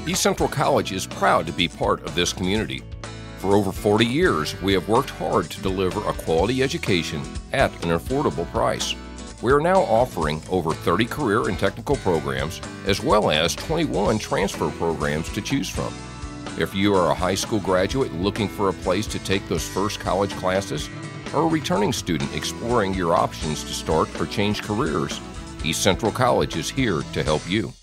East Central College is proud to be part of this community. For over 40 years, we have worked hard to deliver a quality education at an affordable price. We are now offering over 30 career and technical programs, as well as 21 transfer programs to choose from. If you are a high school graduate looking for a place to take those first college classes, or a returning student exploring your options to start or change careers, East Central College is here to help you.